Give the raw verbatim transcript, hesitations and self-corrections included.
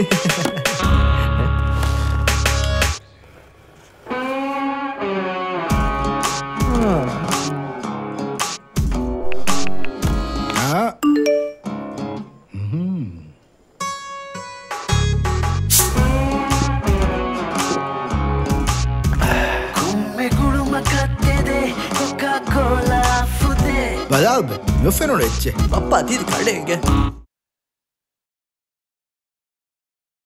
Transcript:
Guarda, io fai un orecchie. Papà, ti ricade che...